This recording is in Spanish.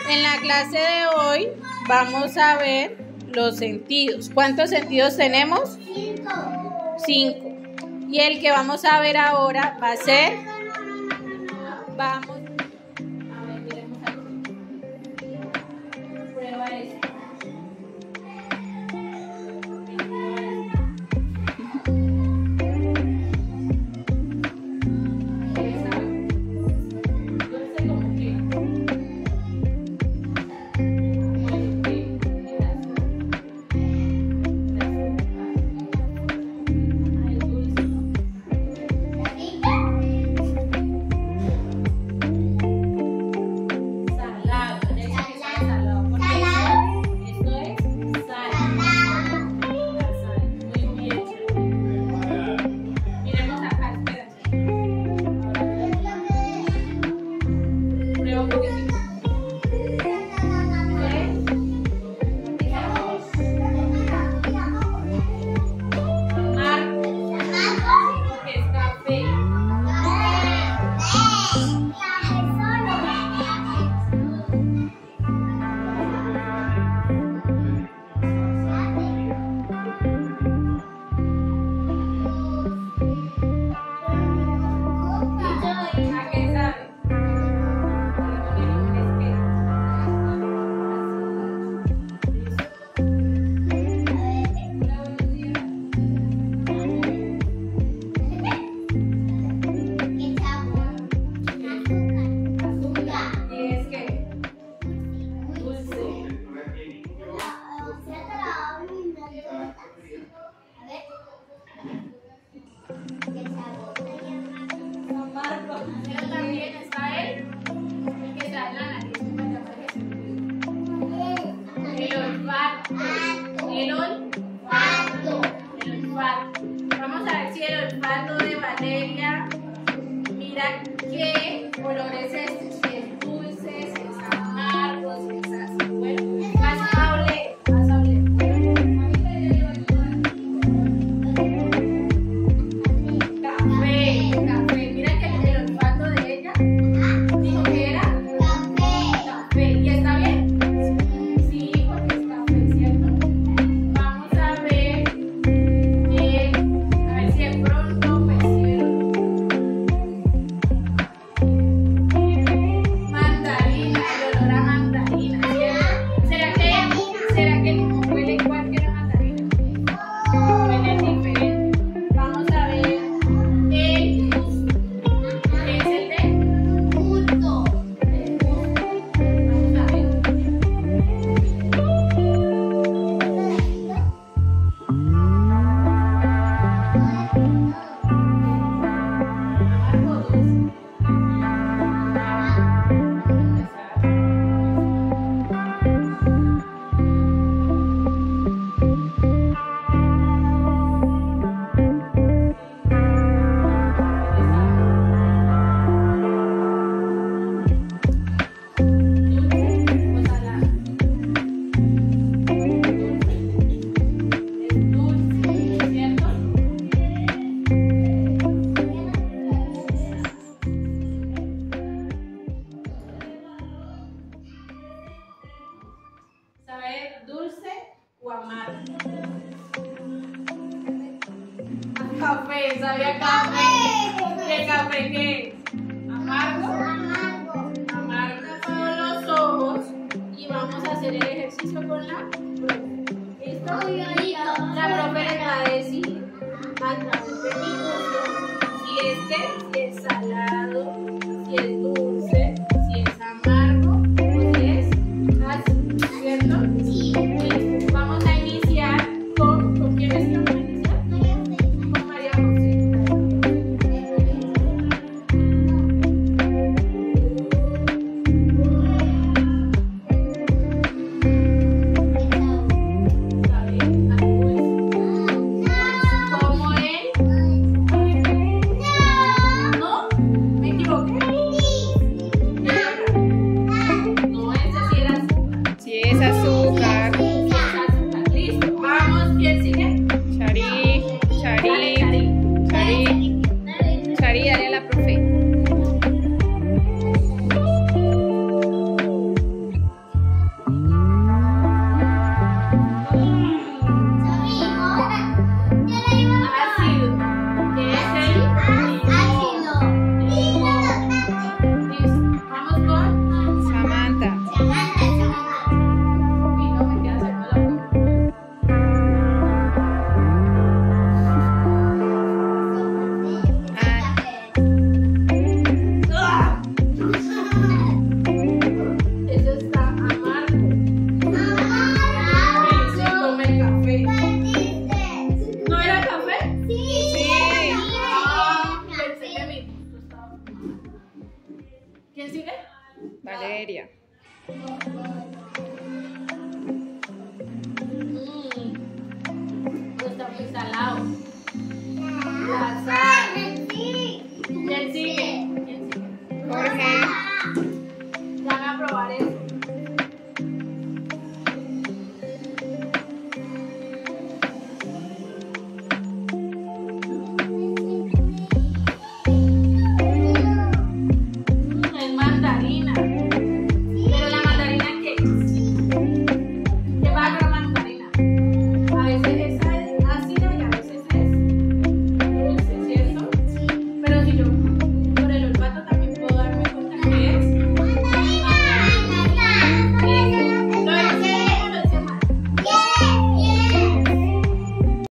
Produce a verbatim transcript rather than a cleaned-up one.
En la clase de hoy vamos a ver los sentidos. ¿Cuántos sentidos tenemos? Cinco. Cinco. Y el que vamos a ver ahora va a ser... Vamos... A ver, miremos aquí. Prueba esto. El olfato. El olfato. Vamos a ver si el olfato de Valeria, mira qué olor es este, si es dulce, si es amargo, si es así. Bueno, vas a oler, vas a oler. Café, café. Mira que el olfato de ella dijo que era café. Café. ¿Y está bien? ¿Sabe dulce o amargo? Café, ¿sabía café? ¿Qué café qué es? ¿Amargo? Amargo. Amargo con los ojos y vamos a hacer el ejercicio con la profe. ¿Listo? La profe le va a decir a través de mi curso si es que, si es salado, si es dulce, si es amargo o si es así, ¿cierto? Sí. Listo. Vamos a iniciar con, ¿con quién es que vamos a iniciar? Con María José. ¿Quién sigue? Valeria.